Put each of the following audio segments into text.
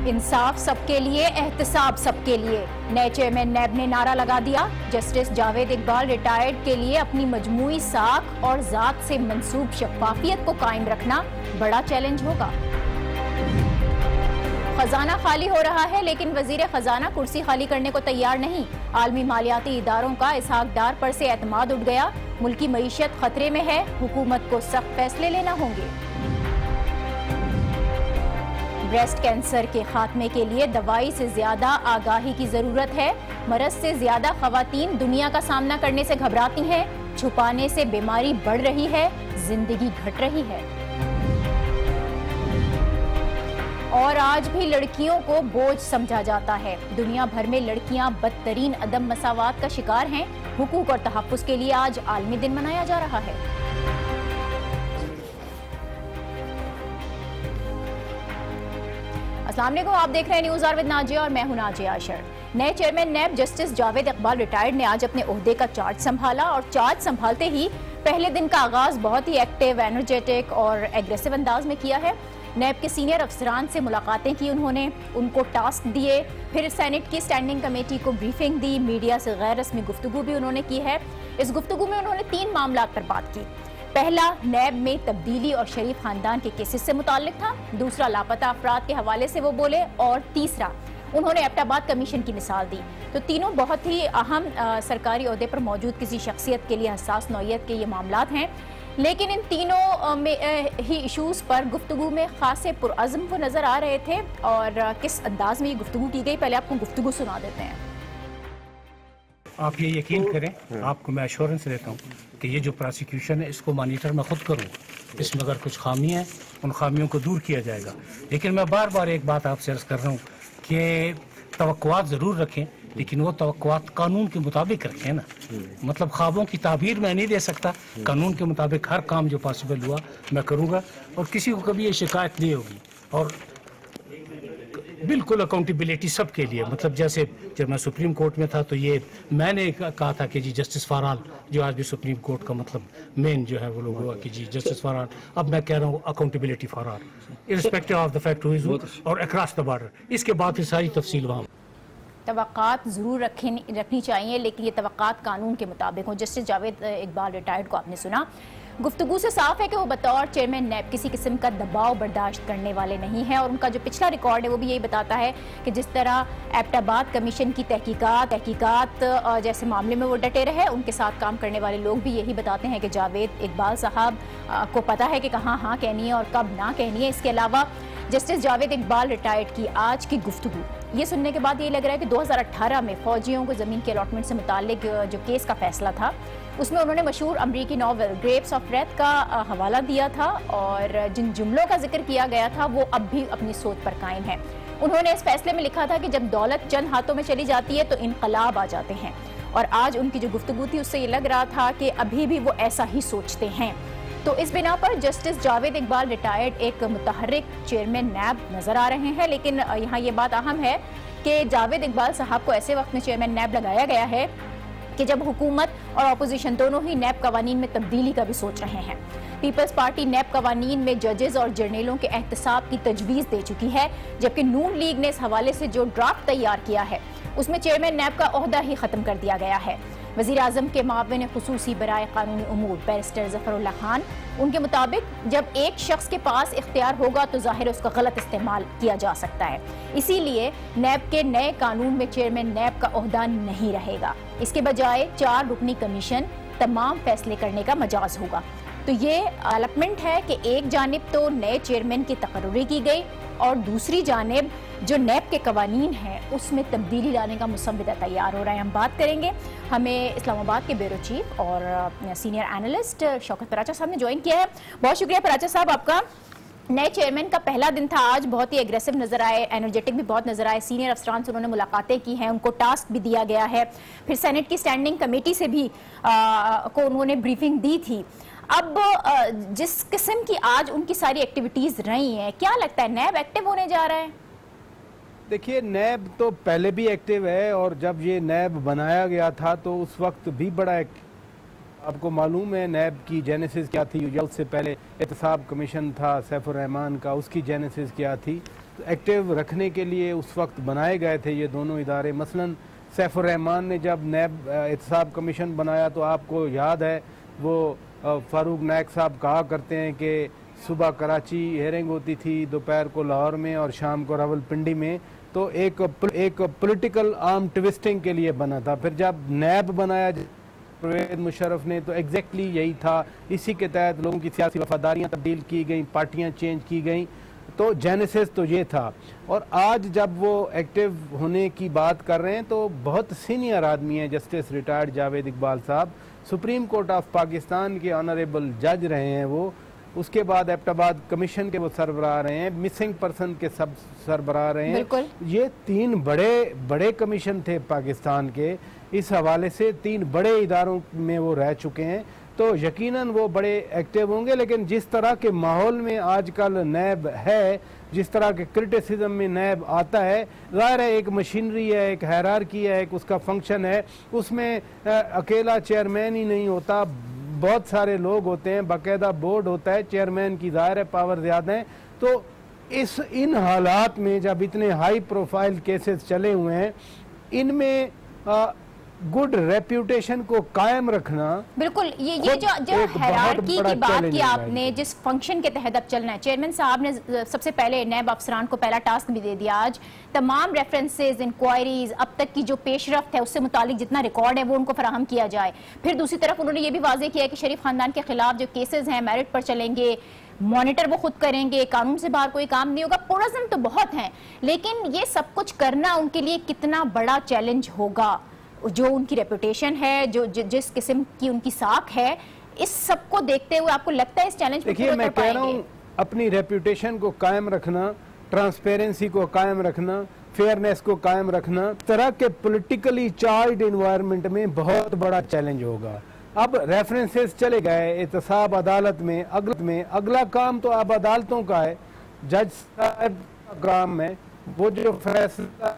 इंसाफ सबके लिए, एहतसाब सबके लिए। नए चेयरमैन नैब ने नारा लगा दिया। जस्टिस जावेद इकबाल रिटायर्ड के लिए अपनी मजमूई साख और जात से मंसूब शफाफियत को कायम रखना बड़ा चैलेंज होगा। खजाना खाली हो रहा है, लेकिन वजीर खजाना कुर्सी खाली करने को तैयार नहीं। आलमी मालियाती इदारों का इसहाक डार पर से एतमाद उठ गया। मुल्की मईशत खतरे में है, हुकूमत को सख्त फैसले लेना होंगे। ब्रेस्ट कैंसर के खात्मे के लिए दवाई से ज्यादा आगाही की जरूरत है। मरज से ज्यादा खवातीन दुनिया का सामना करने से घबराती हैं। छुपाने से बीमारी बढ़ रही है, जिंदगी घट रही है। और आज भी लड़कियों को बोझ समझा जाता है। दुनिया भर में लड़कियां बदतरीन अदम मसावात का शिकार हैं। हुकूक और तहफ़्फ़ुज़ के लिए आज आलमी दिन मनाया जा रहा है। अस्सलाम वालेकुम, आप देख रहे हैं न्यूज़ आवर विद नाजिया और मैं हूं नाजिया अशर। नए chairman NAB justice Javed Iqbal retired ने आज अपने ओहदे का चार्ज संभाला और चार्ज संभालते ही पहले दिन का आगाज बहुत ही एक्टिव, एनर्जेटिक और एग्रेसिव अंदाज में किया है। नैब के सीनियर अफसरान से मुलाकातें की उन्होंने, उनको टास्क दिए, फिर सेनेट की स्टैंडिंग कमेटी को ब्रीफिंग दी, मीडिया से गैर रस्मी गुफ्तगू भी उन्होंने की है। इस गुफ्तगू में उन्होंने 3 मामलात पर बात की। पहला, नैब में तब्दीली और शरीफ खानदान के केसेस से मुताल्लिक था। दूसरा, लापता अफराद के हवाले से वो बोले। और तीसरा, उन्होंने एबटाबाद कमीशन की मिसाल दी। तो तीनों बहुत ही अहम सरकारी ओहदे पर मौजूद किसी शख्सियत के लिए हसास नौइयत के ये मामलात हैं, लेकिन इन तीनों में ही इशूज़ पर गुफ्तगू में खासे पुरअज़्म वो नज़र आ रहे थे। और किस अंदाज में ये गुफ्तगू की गई, पहले आपको गुफ्तगू सुना देते हैं। आप ये यकीन करें, आपको मैं एश्योरेंस देता हूँ कि ये जो प्रोसिक्यूशन है इसको मॉनिटर मैं खुद करूँ। इसमें अगर कुछ खामी है, उन खामियों को दूर किया जाएगा। लेकिन मैं बार बार एक बात आपसे अर्ज़ कर रहा हूँ कि तवक्कुआत ज़रूर रखें, लेकिन वो तवक्कुआत कानून के मुताबिक रखें ना। मतलब ख्वाबों की ताबीर मैं नहीं दे सकता। कानून के मुताबिक हर काम जो पॉसिबल हुआ मैं करूँगा और किसी को कभी ये शिकायत नहीं होगी। और बिल्कुल अकाउंटेबिलिटी सबके लिए। मतलब जैसे जब मैं सुप्रीम कोर्ट में था तो ये मैंने कहा था कि जी जस्टिस फॉर ऑल, जो आज भी सुप्रीम कोर्ट का मतलब मेन जो है वो लोग हुआ कि जी जस्टिस फॉर ऑल। अब मैं कह रहा हूँ accountability for all, irrespective of the fact who is who और अक्रॉस द बॉर्डर। इसके बाद फिर सारी तफसील वहाँ। तवक्कात ज़रूर रखनी चाहिए, लेकिन ये तवक्कात कानून के मुताबिक हो। जस्टिस जावेद इकबाल रिटायर्ड को आपने सुना। गुफ्तगू से साफ है कि वो बतौर चेयरमैन नैब किसी किस्म का दबाव बर्दाश्त करने वाले नहीं हैं। और उनका जो पिछला रिकॉर्ड है वो भी यही बताता है कि जिस तरह एबटाबाद कमीशन की तहकीकात जैसे मामले में वो डटे रहे, उनके साथ काम करने वाले लोग भी यही बताते हैं कि जावेद इकबाल साहब को पता है कि कहाँ हाँ कहनी है और कब ना कहनी है। इसके अलावा जस्टिस जावेद इकबाल रिटायर्ड की आज की गुफ्तगू ये सुनने के बाद ये लग रहा है कि 2018 में फौजियों को ज़मीन के अलॉटमेंट से मुताल्लिक जो केस का फैसला था, उसमें उन्होंने मशहूर अमरीकी नावल ग्रेप्स ऑफ डेथ का हवाला दिया था और जिन जुमलों का जिक्र किया गया था वो अब भी अपनी सोच पर कायम है। उन्होंने इस फैसले में लिखा था कि जब दौलत चंद हाथों में चली जाती है तो इनकलाब आ जाते हैं। और आज उनकी जो गुफ्तगू थी उससे ये लग रहा था कि अभी भी वो ऐसा ही सोचते हैं। तो इस बिना पर जस्टिस जावेद इकबाल रिटायर्ड एक मुतहर्रिक चेयरमैन नैब नजर आ रहे हैं। लेकिन यहाँ ये बात अहम है कि जावेद इकबाल साहब को ऐसे वक्त में चेयरमैन नैब लगाया गया है कि जब हुकूमत और अपोजिशन दोनों ही नैब कवानीन में तब्दीली का भी सोच रहे हैं। पीपल्स पार्टी नैब कवानीन में जजेस और जर्नलों के एहतसाब की तजवीज़ दे चुकी है, जबकि नून लीग ने इस हवाले से जो ड्राफ्ट तैयार किया है उसमें चेयरमैन नैब का ओहदा ही ख़त्म कर दिया गया है। वज़ीर आज़म के माविन खुसूसी बराए कानूनी उमूर बैरिस्टर ज़फ़रुल्लाह खान, उनके मुताबिक जब एक शख्स के पास इख्तियार होगा तो ज़ाहिर उसका गलत इस्तेमाल किया जा सकता है। इसीलिए नैब के नए कानून में चेयरमैन नैब का ओहदा नहीं रहेगा। इसके बजाय 4 रुकनी कमीशन तमाम फैसले करने का मजाज होगा। तो ये अलॉटमेंट है कि एक जानिब तो नए चेयरमैन की तकर्री की गई और दूसरी जानिब जो नैब के कवानीन हैं उसमें तब्दीली लाने का मुसव्विदा तैयार हो रहा है। हम बात करेंगे, हमें इस्लामाबाद के ब्यूरो चीफ और सीनियर एनालिस्ट शौकत पराचा साहब ने ज्वाइन किया है। बहुत शुक्रिया पराचा साहब आपका। नए चेयरमैन का पहला दिन था आज, बहुत ही एग्रेसिव नजर आए, एनर्जेटिक भी बहुत नजर आए। सीनियर अफसरान से उन्होंने मुलाकातें की हैं, उनको टास्क भी दिया गया है। फिर सेनेट की स्टैंडिंग कमेटी से भी को उन्होंने ब्रीफिंग दी थी। अब जिस किस्म की आज उनकी सारी एक्टिविटीज रही हैं, क्या लगता है नैब एक्टिव होने जा रहा है? देखिए, नैब तो पहले भी एक्टिव है और जब ये नैब बनाया गया था तो उस वक्त भी बड़ा आपको मालूम है नैब की जेनेसिस क्या थी। उससे पहले एहतसाब कमीशन था सैफुर रहमान का, उसकी जेनेसिस क्या थी। एक्टिव रखने के लिए उस वक्त बनाए गए थे ये दोनों इदारे। मसलन सैफुर रहमान ने जब नैब एहतसाब कमीशन बनाया तो आपको याद है वो फारूक नायक साहब कहा करते हैं कि सुबह कराची हेयरिंग होती थी, दोपहर को लाहौर में और शाम को रावलपिंडी में, तो एक पॉलिटिकल आर्म ट्विस्टिंग के लिए बना था। फिर जब नैब बनाया परवेज मुशर्रफ ने तो एग्जैक्टली यही था, इसी के तहत लोगों की सियासी वफादारियाँ तब्दील की गई, पार्टियाँ चेंज की गई, तो जेनेसिस तो ये था। और आज जब वो एक्टिव होने की बात कर रहे हैं तो बहुत सीनियर आदमी हैं, जस्टिस रिटायर्ड जावेद इकबाल साहब, सुप्रीम कोर्ट ऑफ पाकिस्तान के ऑनरेबल जज रहे हैं वो, उसके बाद एबटाबाद कमीशन के वो सरबराह रहे हैं, मिसिंग पर्सन के सब सरबराह रहे हैं। ये 3 बड़े कमीशन थे पाकिस्तान के, इस हवाले से 3 बड़े इदारों में वो रह चुके हैं, तो यकीनन वो बड़े एक्टिव होंगे। लेकिन जिस तरह के माहौल में आजकल नैब है, जिस तरह के क्रिटिसिज्म में नैब आता है, ज़ाहिर है एक मशीनरी है, एक हायरार्की है, एक उसका फंक्शन है, उसमें अकेला चेयरमैन ही नहीं होता, बहुत सारे लोग होते हैं, बाकायदा बोर्ड होता है, चेयरमैन की ज़ाहिर है पावर ज़्यादा है। तो इन हालात में जब इतने हाई प्रोफाइल केसेस चले हुए हैं, इनमें गुड रेप्यूटेशन को कायम रखना, बिल्कुल ये जो हायरार्की की बात की आपने, जिस फंक्शन के तहत अब चलना है, चेयरमैन साहब ने सबसे पहले नैब अफसरान को पहला टास्क भी दे दिया। आज तमाम रेफरेंसेस, इंक्वायरीज, अब तक की जो पेशरफ्त है उससे मुतालिक जितना रिकॉर्ड है वो उनको फराहम किया जाए। फिर दूसरी तरफ उन्होंने ये भी वाजे किया कि शरीफ खानदान के खिलाफ जो केसेस हैं मेरिट पर चलेंगे, मॉनिटर वो खुद करेंगे, कानून से बाहर कोई काम नहीं होगा। पुरज़म तो बहुत हैं, लेकिन ये सब कुछ करना उनके लिए कितना बड़ा चैलेंज होगा, जो उनकी रेपुटेशन है, जो जिस किस्म की उनकी साख है, इस सब को देखते हुए आपको लगता है इस चैलेंज देखिए मैं कह रहा हूँ अपनी रेपुटेशन को कायम रखना, ट्रांसपेरेंसी को कायम रखना, फेयरनेस को कायम रखना, तरह के पॉलिटिकली चार्ज्ड एनवायरनमेंट में बहुत बड़ा चैलेंज होगा। अब रेफरेंसेस चले गए एहतसाब अदालत में, अगला काम तो अब अदालतों का है, जज साहब का काम है, वो जो फैसला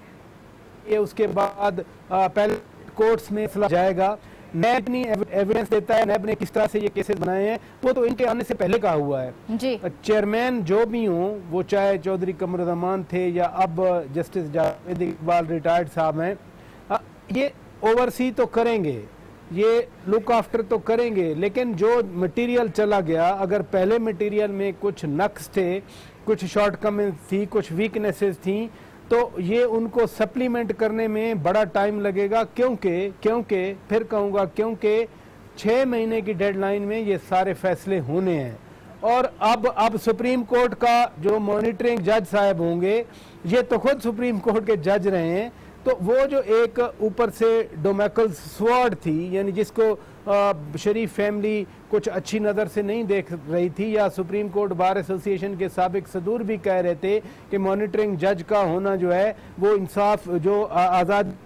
ये उसके बाद पहले कोर्ट्स में फैसला जाएगा। नैब ने एविडेंस देता है, नैब ने किस तरह से ये केसेस बनाए हैं, वो तो इनके आने से पहले कहा हुआ है जी। चेयरमैन जो भी हों, वो चाहे चौधरी कमरुज़्ज़मान थे या अब जस्टिस जावेद इकबाल रिटायर्ड साहब हैं, ये ओवरसी तो करेंगे, ये लुक आफ्टर तो करेंगे, लेकिन जो मटेरियल चला गया, अगर पहले मटेरियल में कुछ नक्स थे, कुछ शॉर्टकमिंग्स थी, कुछ वीकनेसेस थी, तो ये उनको सप्लीमेंट करने में बड़ा टाइम लगेगा। क्योंकि फिर कहूँगा क्योंकि 6 महीने की डेडलाइन में ये सारे फैसले होने हैं। और अब सुप्रीम कोर्ट का जो मॉनिटरिंग जज साहब होंगे, ये तो खुद सुप्रीम कोर्ट के जज रहे हैं, तो वो जो एक ऊपर से डोमेकल स्वॉर्ड थी, यानी जिसको शरीफ फैमिली कुछ अच्छी नज़र से नहीं देख रही थी, या सुप्रीम कोर्ट बार एसोसिएशन के साबिक सदूर भी कह रहे थे कि मॉनिटरिंग जज का होना जो है वो इंसाफ, जो आज़ाद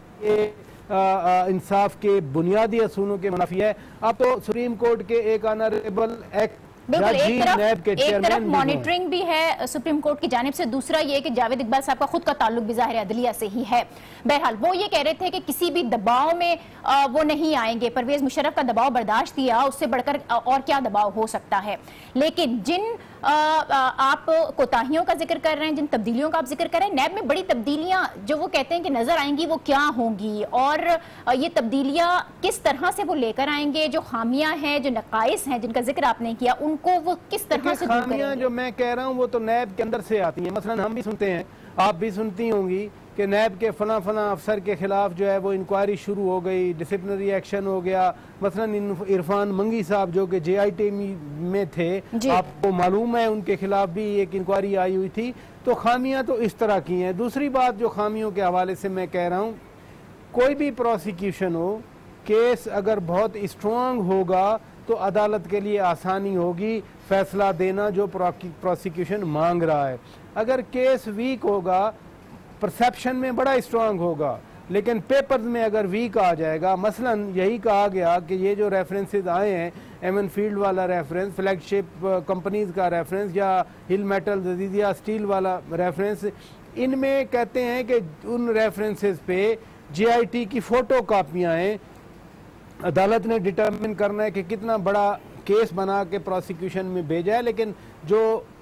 इंसाफ के बुनियादी असूलों के मुनाफी है। अब तो सुप्रीम कोर्ट के एक ऑनरेबल एक्ट बिल्कुल, एक तरफ मॉनिटरिंग भी है सुप्रीम कोर्ट की जानिब से, दूसरा ये कि जावेद इकबाल साहब का खुद का ताल्लुक भी ज़ाहिर अदलिया से ही है। बहरहाल वो ये कह रहे थे कि किसी भी दबाव में वो नहीं आएंगे, परवेज मुशर्रफ का दबाव बर्दाश्त किया, उससे बढ़कर और क्या दबाव हो सकता है। लेकिन जिन आप कोताहियों का जिक्र कर रहे हैं, जिन तब्दीलियों का आप जिक्र कर रहे हैं, नैब में बड़ी तब्दीलियां जो वो कहते हैं कि नजर आएंगी, वो क्या होंगी, और ये तब्दीलियां किस तरह से वो लेकर आएंगे, जो खामियां हैं, जो नकाइस हैं जिनका जिक्र आपने किया, उनको वो किस तरह से दूर करेंगे? जो मैं कह रहा हूँ वो तो नैब के अंदर से आती है। मसलन हम भी सुनते हैं, आप भी सुनती होंगी कि नैब के फला अफसर के खिलाफ जो है वो इंक्वायरी शुरू हो गई, डिसिप्लिनरी एक्शन हो गया। मसलन इरफान मंगी साहब जो कि JIT में थे, आपको मालूम है उनके खिलाफ भी एक इंक्वायरी आई हुई थी। तो खामियां तो इस तरह की हैं। दूसरी बात जो खामियों के हवाले से मैं कह रहा हूँ, कोई भी प्रोसिक्यूशन हो, केस अगर बहुत स्ट्रांग होगा तो अदालत के लिए आसानी होगी फैसला देना जो प्रोसिक्यूशन मांग रहा है। अगर केस वीक होगा, परसेप्शन में बड़ा स्ट्रांग होगा, लेकिन पेपर्स में अगर वीक आ जाएगा, मसलन यही कहा गया कि ये जो रेफरेंसेस आए हैं, एमन फील्ड वाला रेफरेंस, फ्लैगशिप कंपनीज का रेफरेंस, या हिल मेटल जदीदिया स्टील वाला रेफरेंस, इनमें कहते हैं कि उन रेफरेंसेस पे JIT की फ़ोटो कापियाँ हैं। अदालत ने डिटर्मिन करना है कि कितना बड़ा केस बना के प्रोसिक्यूशन में भेजा है, लेकिन जो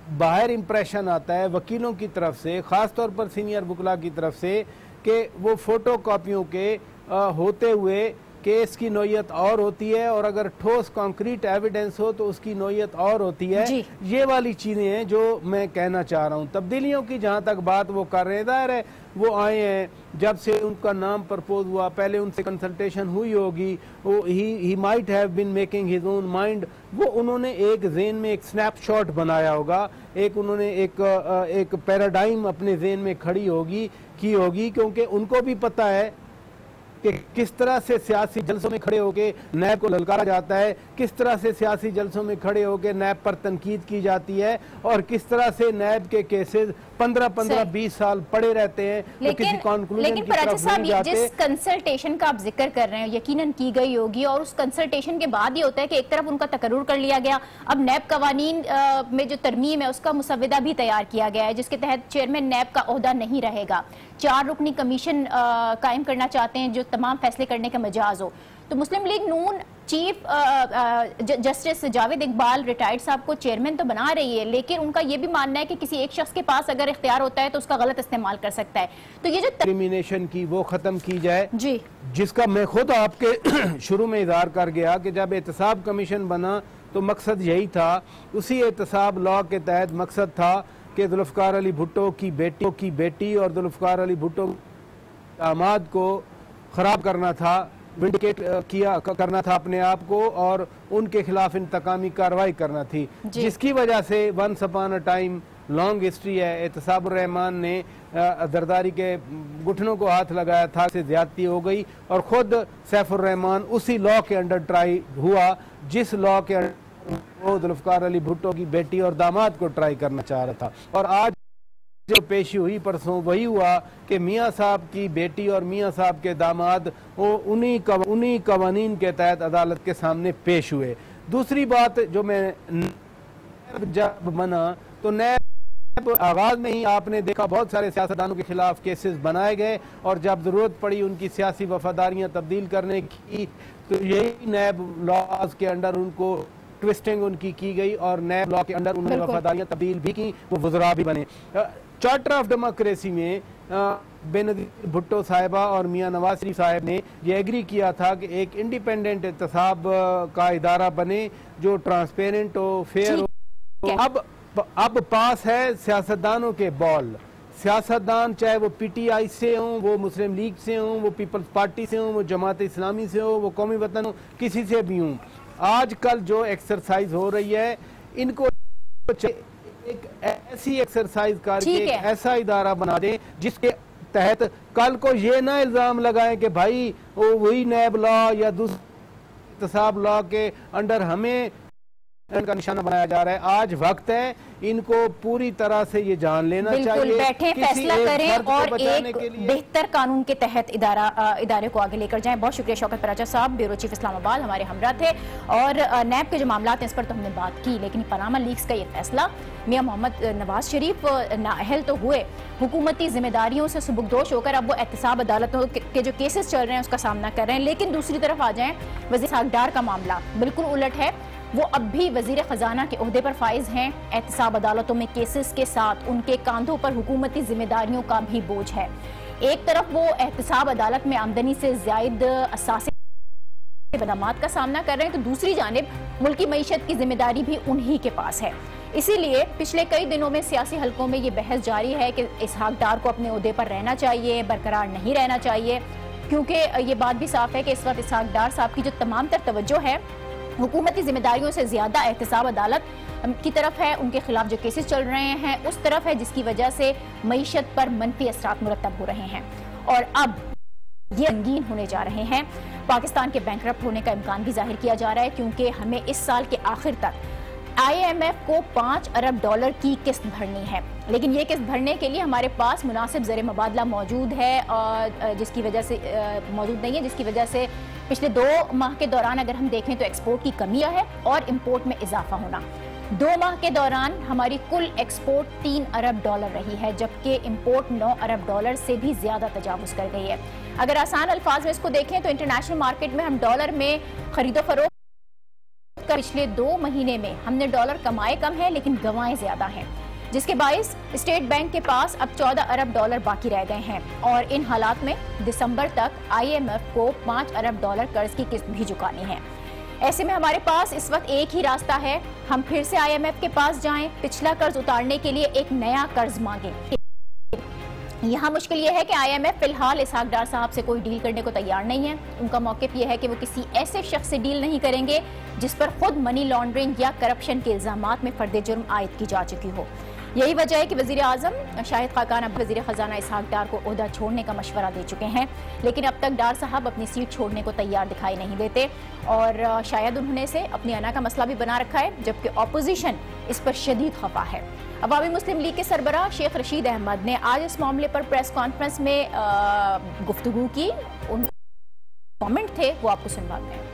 बाहर इंप्रेशन आता है वकीलों की तरफ से, ख़ास तौर पर सीनियर वकला की तरफ से, कि वो फ़ोटो कॉपियों के होते हुए केस की नोयत और होती है, और अगर ठोस कॉन्क्रीट एविडेंस हो तो उसकी नोयत और होती है। ये वाली चीज़ें हैं जो मैं कहना चाह रहा हूँ। तब्दीलियों की जहाँ तक बात वो कर रहे हैं, ज़ाहिर है वो आए हैं, जब से उनका नाम प्रपोज हुआ पहले उनसे कंसल्टेशन हुई होगी, वो ही might have been making his own mind, वो उन्होंने एक जेन में एक स्नैपशॉट बनाया होगा, एक उन्होंने एक पैराडाइम अपने जेन में खड़ी होगी क्योंकि उनको भी पता है कि किस तरह से सियासी जलसों में खड़े होकर नैब को ललकारा जाता है, किस तरह से सियासी जलसों में खड़े होकर नैब पर तनकीद की जाती है, और किस तरह से नैब के केसेस 15-20 साल पड़े रहते हैं। लेकिन पराचित साहब, जिस कंसल्टेशन का आप जिक्र कर रहे हैं यकीनन की गई होगी, और उस कंसल्टेशन के बाद ये होता है कि एक तरफ उनका तकर्रुर कर लिया गया, अब नैब कवानीन में जो तरमीम है उसका मुसविदा भी तैयार किया गया है, जिसके तहत चेयरमैन नैब का ओहदा नहीं रहेगा, 4 रुकनी कमीशन कायम करना चाहते हैं जो तमाम फैसले करने का मजाज हो। तो Muslim League Noon chief justice Javed Iqbal retired साहब को चेयरमैन तो बना रही है, लेकिन उनका यह भी मानना है कि किसी एक शख्स के पास अगर इख्तियार होता है तो उसका गलत इस्तेमाल कर सकता है। तो ये जो डिस्क्रिमिनेशन की वो खत्म की जाए जी, जिसका मैं खुद आपके शुरू में इज़हार कर गया कि जब एहतसाब कमीशन बना तो मकसद यही था, उसी एहतसाब लॉ के तहत मकसद था कि जुल्फ़िकार अली भुट्टो की बेटी और जुल्फ़िकार अली भुट्टो दामाद को ख़राब करना था, विंडिकेट करना था अपने आप को, और उनके खिलाफ इंतकामी कार्रवाई करना थी, जिसकी वजह से once upon a time long history है, एहतसाब रहमान ने जरदारी के घुटनों को हाथ लगाया था, से ज्यादती हो गई, और खुद सैफुर रहमान उसी लॉ के अंडर ट्राई हुआ जिस लॉ के अंडर वो जुल्फ़िकार अली भुट्टो की बेटी और दामाद को ट्राई करना चाह रहा था। और आज जो पेशी हुई परसों वही हुआ कि मियाँ साहब की बेटी और मियाँ साहब के दामाद वो उन्हीं कवानीन के तहत अदालत के सामने पेश हुए। दूसरी बात जो मैं जब बना तो नैब आगाज में ही आपने देखा बहुत सारे सियासतदानों के खिलाफ केसेस बनाए गए, और जब जरूरत पड़ी उनकी सियासी वफादारियां तब्दील करने की तो यही नैब लॉज के अंडर उनको ट्विस्टिंग उनकी की गई, और नैब लॉ के अंडर उन्होंने वफादारियां तब्दील भी की, वो वज़रा भी बने। चार्टर ऑफ डेमोक्रेसी में बेनज़ीर भुट्टो साहिबा और मियाँ नवाज शरीफ साहब ने ये एग्री किया था कि एक इंडिपेंडेंट एहतसाब का इदारा बने जो ट्रांसपेरेंट हो, फेयर हो। अब पास है सियासतदानों के बॉल, सियासतदान चाहे वो PTI से हों, वो मुस्लिम लीग से हों, वो पीपल्स पार्टी से हों, वो जमात इस्लामी से हो, वो कौमी वतन हो, किसी से भी हों, आजकल जो एक्सरसाइज हो रही है इनको एक ऐसी एक्सरसाइज करके एक ऐसा इदारा बना दें जिसके तहत कल को ये ना इल्जाम लगाएं कि भाई वो वही नैब लॉ या दूसरे एहतसाब लॉ के अंडर हमें का निशाना बनाया जा रहा है। आज वक्त है इनको पूरी तरह से ये जान लेना चाहिए, बैठे फैसला करें और एक बेहतर कानून के तहत इदारे को आगे लेकर जाएं। बहुत शुक्रिया शौकत पराचा साहब, ब्यूरो चीफ इस्लामाबाद हमारे हमरा थे, और नैब के जो मामला हैं इस पर तो हमने बात की, लेकिन पनामा लीक्स का ये फैसला, मियां मोहम्मद नवाज शरीफ नाअहल तो हुए, हुकूमती जिम्मेदारियों से सुबुकदोश होकर अब वो एहतसाब अदालतों के जो केसेस चल रहे हैं उसका सामना कर रहे हैं। लेकिन दूसरी तरफ आ जाएं, वज़ीर सागडार का मामला बिल्कुल उलट है, वो अब भी वजीर खजाना के ओहदे पर फाइज हैं, एहतसाब अदालतों में केसेस के साथ उनके कांधों पर हुकूमती जिम्मेदारियों का भी बोझ है। एक तरफ वो एहतसाब अदालत में आमदनी से ज्यादा असासे बदमात का सामना कर रहे हैं, तो दूसरी जानिब मुल्की मईशत की जिम्मेदारी भी उन्हीं के पास है। इसीलिए पिछले कई दिनों में सियासी हलकों में ये बहस जारी है कि इसहाक डार को अपने ओहदे पर रहना चाहिए, बरकरार नहीं रहना चाहिए, क्योंकि ये बात भी साफ है कि इस वक्त इसहाक डार साहब की जो तमाम तर तवज्जो है हुकूमती जिम्मेदारियों से ज्यादा एहतसाब अदालत की तरफ है, उनके खिलाफ जो केसेस चल रहे हैं उस तरफ है, जिसकी वजह से मईशत पर मनफी असरात मुरतब हो रहे हैं और अब ये रंगीन होने जा रहे हैं। पाकिस्तान के बैंकरप्ट होने का इम्कान भी जाहिर किया जा रहा है, क्योंकि हमें इस साल के आखिर तक IMF को $5 अरब की किस्त भरनी है, लेकिन ये किस्त भरने के लिए हमारे पास मुनासिब ज़र मुबादला मौजूद है और जिसकी वजह से मौजूद नहीं है, जिसकी वजह से पिछले 2 माह के दौरान अगर हम देखें तो एक्सपोर्ट की कमी है और इम्पोर्ट में इजाफा होना। 2 माह के दौरान हमारी कुल एक्सपोर्ट $3 अरब रही है, जबकि इम्पोर्ट $9 अरब से भी ज्यादा तजावुज कर गई है। अगर आसान अल्फाज में इसको देखें तो इंटरनेशनल मार्केट में हम डॉलर में खरीदो फरोख्त कर पिछले 2 महीने में हमने डॉलर कमाए कम है लेकिन गंवाए ज्यादा हैं, जिसके बायस स्टेट बैंक के पास अब 14 अरब डॉलर बाकी रह गए हैं और इन हालात में दिसंबर तक IMF को 5 अरब डॉलर कर्ज की किस्त भी चुकानी है। ऐसे में हमारे पास इस वक्त एक ही रास्ता है, हम फिर से IMF के पास जाएं, पिछला कर्ज उतारने के लिए एक नया कर्ज मांगें। यहाँ मुश्किल यह है कि IMF फिलहाल इसहाक डार साहब से कोई डील करने को तैयार नहीं है। उनका मौक़िफ़ यह है कि वो किसी ऐसे शख्स से डील नहीं करेंगे जिस पर खुद मनी लॉन्ड्रिंग या करप्शन के इल्जामात में फर्द जुर्म आयद की जा चुकी हो। यही वजह है कि वज़ीर आज़म शाहिद खाकान अब वज़ीर ख़जाना इसहाक डार को ओहदा छोड़ने का मशवरा दे चुके हैं, लेकिन अब तक डार साहब अपनी सीट छोड़ने को तैयार दिखाई नहीं देते और शायद उन्होंने इसे अपनी अना का मसला भी बना रखा है, जबकि अपोजिशन इस पर शदीद खफा है। अवामी मुस्लिम लीग के सरबराह शेख रशीद अहमद ने आज इस मामले पर प्रेस कॉन्फ्रेंस में गुफ्तगू की। उन कमेंट थे वो आपको सुनवाते हैं।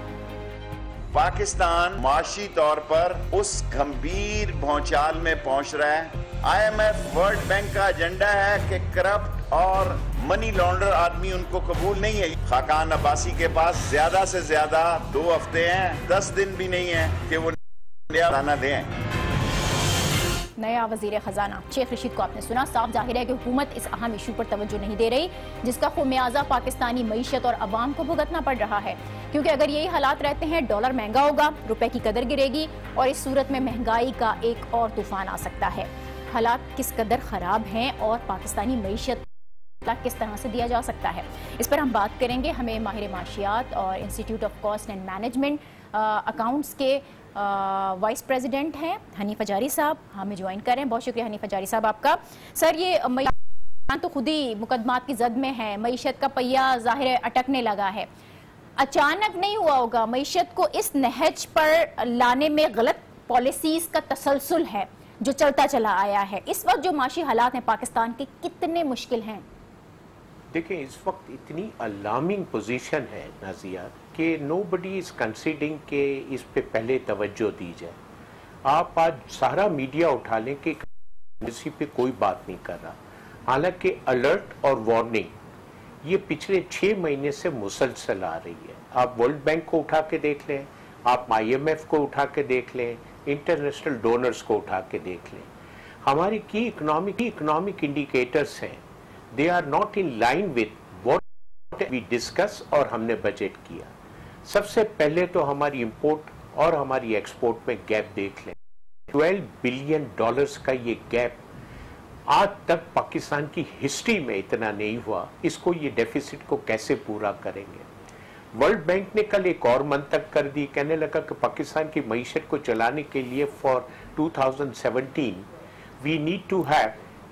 पाकिस्तान माशी तौर पर उस गंभीर भौचाल में पहुंच रहा है। IMF वर्ल्ड बैंक का एजेंडा है कि करप्ट और मनी लॉन्डर आदमी उनको कबूल नहीं है। खाकान अब्बासी के पास ज्यादा से ज्यादा 2 हफ्ते हैं, 10 दिन भी नहीं है कि वो नया खाना दें। नया वजीर खजाना शेख रशीद को आपने सुना। साफ जाहिर है कि हुकूमत इस अहम इशू पर तवज्जो नहीं दे रही, जिसका खुमियाजा पाकिस्तानी मईशत और अवाम को भुगतना पड़ रहा है, क्योंकि अगर यही हालात रहते हैं डॉलर महंगा होगा, रुपए की कदर गिरेगी और इस सूरत में महंगाई का एक और तूफान आ सकता है। हालात किस कदर खराब हैं और पाकिस्तानी मईशत किस तरह से दिया जा सकता है, इस पर हम बात करेंगे। हमें माहिर माशियात और institute of cost and management accounts के वाइस प्रेसिडेंट हैं हनीफ अजारी साहब, हमें ज्वाइन कर रहे हैं। बहुत शुक्रिया हनीफ अजारी साहब आपका। सर, ये तो खुद ही मुकदमात की जद में है, मईशत का पहिया जाहिर है अटकने लगा है। अचानक नहीं हुआ होगा, मईशत को इस नहज पर लाने में गलत पॉलिसीज का तसलसल है जो चलता चला आया है। इस वक्त जो माशी हालात हैं पाकिस्तान के, कितने मुश्किल हैं? देखिए, इस वक्त इतनी अलार्मिंग पोजीशन है नाजिया कि नोबडी इज कंसीडरिंग के इस पे पहले तवज्जो दी जाए। आप आज सारा मीडिया उठा लें कि इसी पे कोई बात नहीं कर रहा, हालांकि अलर्ट और वार्निंग ये पिछले 6 महीने से मुसलसल आ रही है। आप वर्ल्ड बैंक को उठा के देख लें, आप IMF को उठा के देख लें, इंटरनेशनल डोनर्स को उठा के देख लें। हमारी की इकोनॉमिक इंडिकेटर्स हैं, they are not in line with what we discuss और हमने बजट किया। सबसे पहले तो हमारी इंपोर्ट और हमारी एक्सपोर्ट में गैप देख लें। $12 बिलियन का ये गैप आज तक पाकिस्तान की हिस्ट्री में इतना नहीं हुआ। इसको ये डेफिसिट को कैसे पूरा करेंगे? वर्ल्ड बैंक ने कल एक और मंतक कर दी, कहने लगा कि पाकिस्तान की मईशत को चलाने के लिए for 2017 we need to have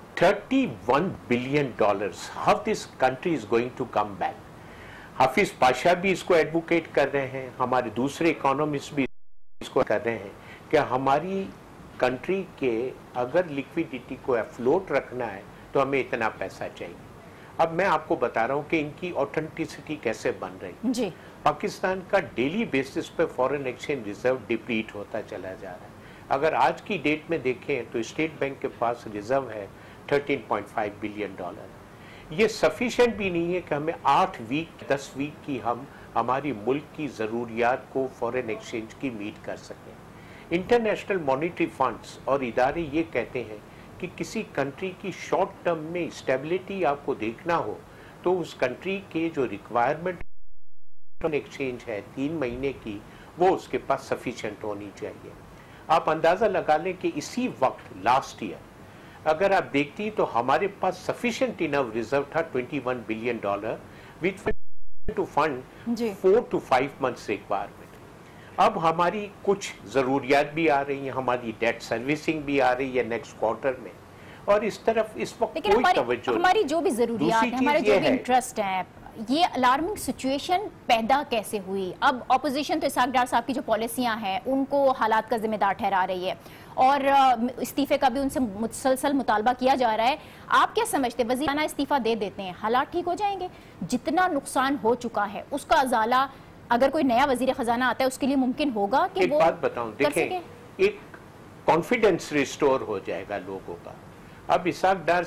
$31 billion. How this country is going to come back? Hafiz Pasha भी इसको एडवोकेट कर रहे हैं, हमारे दूसरे इकोनॉमिस्ट भी इसको कर रहे हैं कि हमारी कंट्री के अगर लिक्विडिटी को अफ्लोट रखना है तो हमें इतना पैसा चाहिए। अब मैं आपको बता रहा हूं कि इनकी ऑथेंटिसिटी कैसे बन रही है। पाकिस्तान का डेली बेसिस पे फॉरेन एक्सचेंज रिजर्व डिप्लीट होता चला जा रहा है। अगर आज की डेट में देखें तो स्टेट बैंक के पास रिजर्व है $13.5 बिलियन। ये सफिशिएंट भी नहीं है कि हमें 8 वीक 10 वीक की हम हमारी मुल्क की ज़रूरियात को फॉरेन एक्सचेंज की मीट कर सकें। इंटरनेशनल मॉनिटरी फंड्स और इदारे ये कहते हैं कि किसी कंट्री की शॉर्ट टर्म में स्टेबिलिटी आपको देखना हो तो उस कंट्री के जो रिक्वायरमेंट एक्सचेंज है 3 महीने की, वो उसके पास सफिशिएंट होनी चाहिए। आप अंदाज़ा लगा लें कि इसी वक्त लास्ट ईयर अगर आप देखती तो हमारे पास सफिशिएंट इनफ रिजर्व था $21 billion with to fund 4 to 5 months requirement. अब हमारी कुछ जरूरियात भी आ रही हैं, हमारी डेट सर्विसिंग भी आ रही है नेक्स्ट क्वार्टर में, और इस तरफ इस वक्त कोई तवज्जो नहीं। हमारी जो भी जरूरियात है, हमारे जो भी इंटरेस्ट है, ये अलार्मिंग सिचुएशन पैदा कैसे हुई? अब ऑपोजिशन तो इसहाक डार साहब की जो पॉलिसियां हैं उनको हालात का जिम्मेदार ठहरा रही है और इस्तीफे का भी उनसे मुसलसल मुतालबा किया जा रहा है। आप क्या समझते हैं, वज़ीर इस्तीफा दे देते हैं, हालात ठीक हो जाएंगे? जितना नुकसान हो चुका है उसका अजाला अगर कोई नया वजीर खजाना आता है उसके लिए मुमकिन होगा कि वो बात बताऊं, देखें, एक कॉन्फिडेंस रिस्टोर हो जाएगा लोगों का। अब इसहाक डार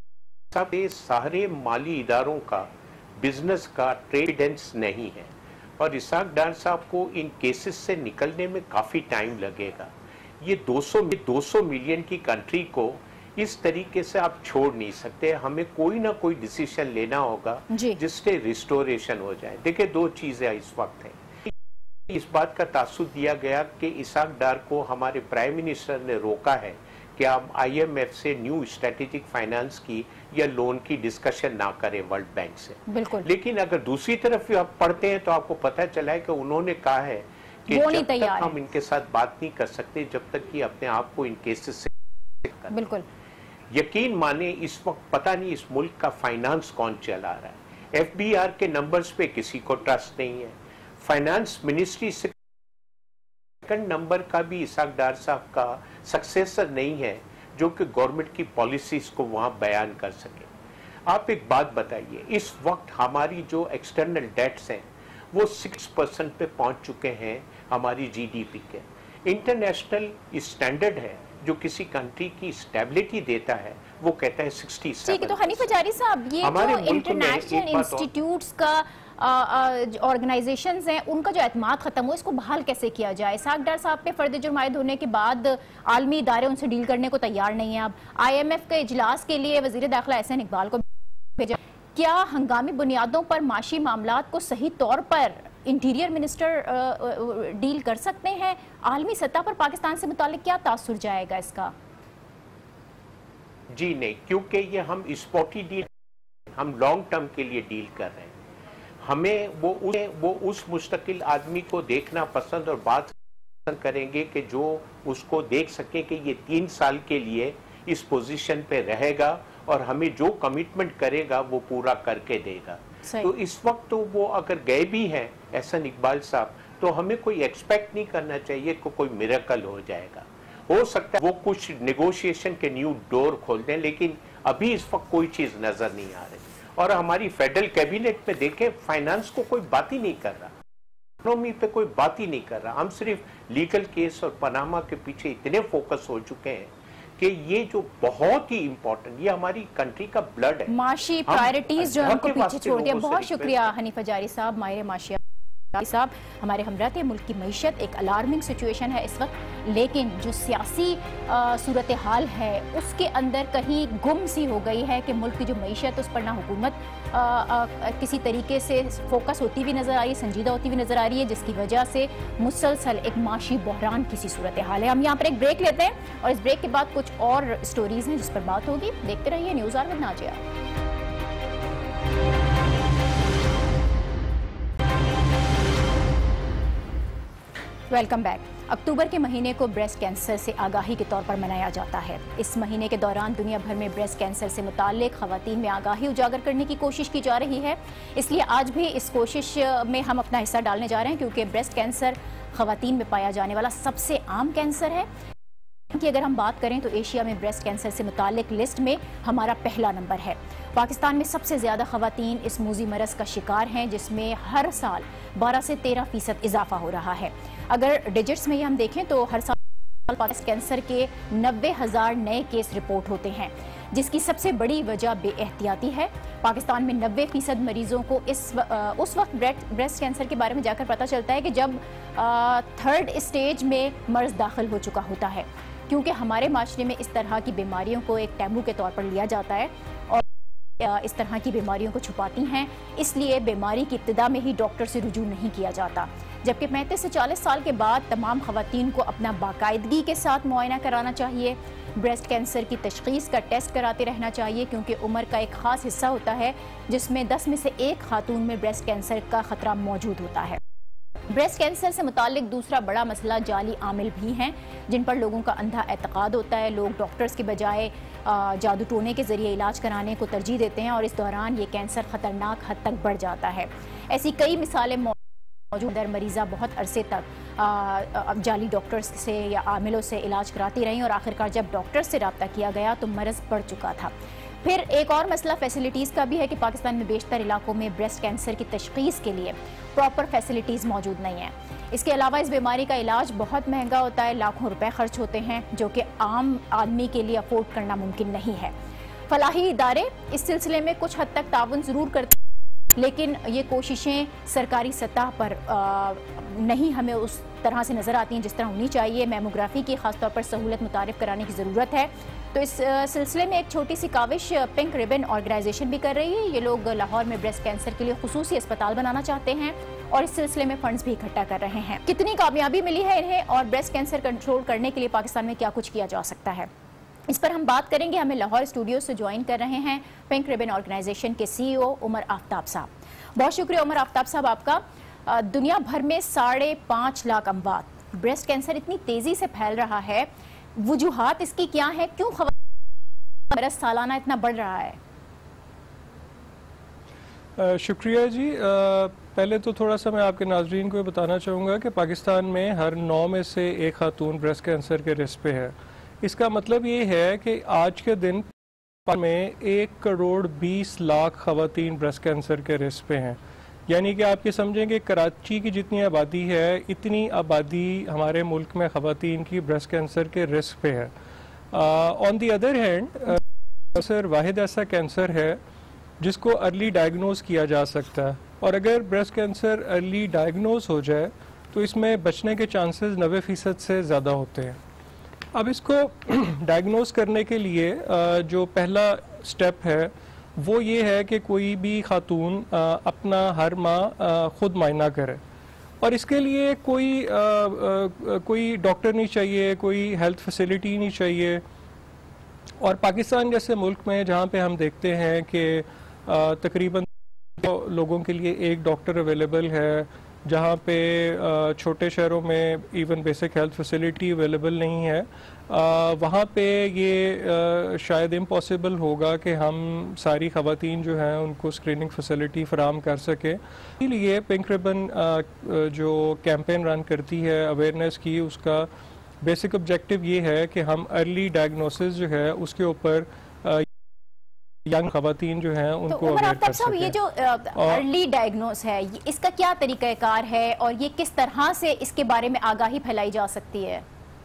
साहब सारे माली इदारों का, बिजनेस का ट्रेडेंस नहीं है। और इसाक डार साहब को इन केसेस से निकलने में काफ़ी टाइम लगेगा। ये 200 मिलियन की कंट्री को इस तरीके से आप छोड़ नहीं सकते। हमें कोई ना कोई डिसीजन लेना होगा जिससे रिस्टोरेशन हो जाए। देखिए, दो चीज़ें इस वक्त हैं। इस बात का तासुब दिया गया कि इसाक डार को हमारे प्राइम मिनिस्टर ने रोका है कि आप IMF से न्यू स्ट्रेटेजिक फाइनेंस की या लोन की डिस्कशन ना करें वर्ल्ड बैंक से। बिल्कुल। लेकिन अगर दूसरी तरफ भी आप पढ़ते हैं तो आपको पता चला है कि उन्होंने कहा है कि जब तक हम इनके साथ बात नहीं कर सकते जब तक कि अपने आप को इन केसेस से बिल्कुल यकीन माने, इस वक्त पता नहीं इस मुल्क का फाइनेंस कौन चला रहा है। FBR के नंबर्स पे किसी को ट्रस्ट नहीं है। फाइनेंस मिनिस्ट्री से सेकंड नंबर का भी इसाक डार साहब का सक्सेसर नहीं है जो कि गवर्नमेंट की पॉलिसीज को वहां बयान कर सके। आप एक बात बताइए, इस वक्त हमारी जो एक्सटर्नल डेट्स हैं वो 6% पे पहुंच चुके हैं हमारी GDP के। इंटरनेशनल स्टैंडर्ड है जो किसी कंट्री की स्टेबिलिटी देता है वो कहता है 67। ठीक है, तो हनीफ हजारी साहब, ये जो इंटरनेशनल इंस्टीट्यूट्स का ऑर्गेनाइजेशंस हैं उनका जो एतमाद खत्म हो, इसको बहाल कैसे किया जाए? इसाक डार साहब पे फर्द जुर्म आयद होने के बाद आलमी इदारे उनसे डील करने को तैयार नहीं है। अब IMF के इजलास के लिए वजीर दाखिला एहसन इकबाल को भेजा। क्या हंगामी बुनियादों पर माशी मामलात को सही तौर पर इंटीरियर मिनिस्टर डील कर सकते हैं? आलमी सतह पर पाकिस्तान से मुताल्लिक क्या तासुर जाएगा इसका? जी नहीं, क्योंकि ये हम स्पॉटी डील, हम लॉन्ग टर्म के लिए डील कर रहे हैं। हमें वो उस मुस्तकिल आदमी को देखना पसंद और बात करेंगे कि जो उसको देख सके कि ये 3 साल के लिए इस पोजीशन पे रहेगा और हमें जो कमिटमेंट करेगा वो पूरा करके देगा। तो इस वक्त तो वो अगर गए भी हैं एहसन इकबाल साहब, तो हमें कोई एक्सपेक्ट नहीं करना चाहिए कि कोई मिरेकल हो जाएगा। हो सकता है वो कुछ नेगोशिएशन के न्यू डोर खोल दें, लेकिन अभी इस वक्त कोई चीज नजर नहीं आ रही। और हमारी फेडरल कैबिनेट में देखें, फाइनेंस को कोई बात ही नहीं कर रहा, इकोनॉमी पे कोई बात ही नहीं कर रहा। हम सिर्फ लीगल केस और पनामा के पीछे इतने फोकस हो चुके हैं कि ये जो बहुत ही इंपॉर्टेंट, ये हमारी कंट्री का ब्लड है। माशी प्रायोरिटीज जो हमको पीछे छोड़ दिया। बहुत शुक्रिया हनीफ हजारी साहब, माहिर माशिया साहब। हमारे हमरा थे, मुल्क की मईशत एक अलार्मिंग सिचुएशन है इस वक्त, लेकिन जो सियासी सूरत हाल है उसके अंदर कहीं गुम सी हो गई है कि मुल्क की जो मईशत उस पर ना हुकूमत किसी तरीके से फोकस होती हुई नज़र आ रही है, संजीदा होती हुई नज़र आ रही है, जिसकी वजह से मुसलसल एक माशी बहरान की सी सूरत हाल है। हम यहाँ पर एक ब्रेक लेते हैं और इस ब्रेक के बाद कुछ और स्टोरीज हैं जिस पर बात होगी। देखते रहिए news hour with Nazia. Welcome back. अक्टूबर के महीने को ब्रेस्ट कैंसर से आगाही के तौर पर मनाया जाता है। इस महीने के दौरान दुनिया भर में ब्रेस्ट कैंसर से मुताल्लिक खवातीन में आगाही उजागर करने की कोशिश की जा रही है। इसलिए आज भी इस कोशिश में हम अपना हिस्सा डालने जा रहे हैं, क्योंकि ब्रेस्ट कैंसर खवातीन में पाया जाने वाला सबसे आम कैंसर है। कि अगर हम बात करें तो एशिया में ब्रेस्ट कैंसर से मुताल्लिक लिस्ट में हमारा पहला नंबर है। पाकिस्तान में सबसे ज़्यादा खवातीन इस मूजी मरज का शिकार हैं, जिसमें हर साल 12 से 13% इजाफा हो रहा है। अगर डिजिट्स में ये हम देखें तो हर साल ब्रेस्ट कैंसर के 90,000 नए केस रिपोर्ट होते हैं, जिसकी सबसे बड़ी वजह बेएहतियाती है। पाकिस्तान में 90% मरीजों को उस वक्त ब्रेस्ट कैंसर के बारे में जाकर पता चलता है कि जब 3rd स्टेज में मर्ज दाखिल हो चुका होता है, क्योंकि हमारे माशरे में इस तरह की बीमारियों को एक टैबू के तौर पर लिया जाता है और इस तरह की बीमारियों को छुपाती हैं, इसलिए बीमारी की इब्तिदा में ही डॉक्टर से रुजू नहीं किया जाता। जबकि 35 से 40 साल के बाद तमाम खवातीन को अपना बाकायदगी के साथ मुआयना कराना चाहिए। ब्रेस्ट कैंसर की तशखीस का टेस्ट कराते रहना चाहिए, क्योंकि उम्र का एक ख़ास हिस्सा होता है जिसमें 10 में से 1 खातून में ब्रेस्ट कैंसर का ख़तरा मौजूद होता है। ब्रेस्ट कैंसर से मुतालिक दूसरा बड़ा मसला जाली आमिल भी हैं, जिन पर लोगों का अंधा एतकाद होता है। लोग डॉक्टर्स के बजाय जादू टोने के ज़रिए इलाज कराने को तरजीह देते हैं और इस दौरान ये कैंसर ख़तरनाक हद तक बढ़ जाता है। ऐसी कई मिसालें मौजूद हैं। मरीज़ा बहुत अरसे तक जाली डॉक्टर्स से या आमिलों से इलाज कराती रहीं और आखिरकार जब डॉक्टर से रब्ता किया गया तो मरज़ बढ़ चुका था। फिर एक और मसला फैसिलिटीज़ का भी है कि पाकिस्तान में बेशतर इलाकों में ब्रेस्ट कैंसर की तशख़ीस के लिए प्रॉपर फैसिलिटीज़ मौजूद नहीं हैं। इसके अलावा इस बीमारी का इलाज बहुत महंगा होता है, लाखों रुपए खर्च होते हैं, जो कि आम आदमी के लिए अफोर्ड करना मुमकिन नहीं है। फलाही इदारे इस सिलसिले में कुछ हद तक ताउन ज़रूर करते लेकिन ये कोशिशें सरकारी सतह पर नहीं हमें उस तरह से नज़र आती हैं जिस तरह होनी चाहिए। मैमोग्राफी की खासतौर पर सहूलत मुतारिफ कराने की ज़रूरत है। तो इस सिलसिले में एक छोटी सी काविश पिंक रिबन ऑर्गेनाइजेशन भी कर रही है। ये लोग लाहौर में ब्रेस्ट कैंसर के लिए खुसूसी अस्पताल बनाना चाहते हैं और इस सिलसिले में फंड्स भी इकट्ठा कर रहे हैं। कितनी कामयाबी मिली है इन्हें और ब्रेस्ट कैंसर कंट्रोल करने के लिए पाकिस्तान में क्या कुछ किया जा सकता है, इस पर हम बात करेंगे। हमें लाहौर स्टूडियो से ज्वाइन कर रहे हैं पिंक रिबन ऑर्गेनाइजेशन के CEO उमर आफ्ताब साहब। बहुत शुक्रिया उमर आफ्ताब साहब आपका। दुनिया भर में 5.5 लाख अमवात, ब्रेस्ट कैंसर इतनी तेजी से फैल रहा है, वजूहात इसकी क्या है, क्यों खवातीन सालाना इतना बढ़ रहा है? शुक्रिया जी। पहले तो थोड़ा सा मैं आपके नाजरीन को बताना चाहूँगा कि पाकिस्तान में हर 9 में से एक खातून ब्रेस्ट कैंसर के रिस्क पे है। इसका मतलब ये है कि आज के दिन में 1.20 करोड़ खवातीन ब्रेस्ट कैंसर के रिस्क पे हैं। यानी कि आप ये समझें कि कराची की जितनी आबादी है इतनी आबादी हमारे मुल्क में खवातीन की ब्रेस्ट कैंसर के रिस्क पे है। On the other hand cancer वाहिद ऐसा कैंसर है जिसको अर्ली डायग्नोज किया जा सकता है और अगर ब्रेस्ट कैंसर अर्ली डायग्नोज हो जाए तो इसमें बचने के चांसेस 90% से ज़्यादा होते हैं। अब इसको डायग्नोज करने के लिए जो पहला स्टेप है वो ये है कि कोई भी खातून अपना हर माह खुद मायना करे और इसके लिए कोई डॉक्टर नहीं चाहिए, कोई हेल्थ फैसिलिटी नहीं चाहिए। और पाकिस्तान जैसे मुल्क में जहाँ पे हम देखते हैं कि तकरीबन लोगों के लिए एक डॉक्टर अवेलेबल है, जहाँ पे छोटे शहरों में even basic health facility available नहीं है, वहाँ पे ये शायद इम्पॉसिबल होगा कि हम सारी खवातीन जो हैं उनको स्क्रीनिंग फैसिलिटी फराम कर सके। इसलिए पिंक रिबन जो कैंपेन रन करती है अवेयरनेस की, उसका बेसिक ऑब्जेक्टिव ये है कि हम अर्ली डायग्नोसिस जो है उसके ऊपर यंग खवातीन जो हैं उनको अवेयर कर सकें। ये जो अर्ली डायग्नोस है इसका क्या तरीक़ाकार है और ये किस तरह से इसके बारे में आगाही फैलाई जा सकती है?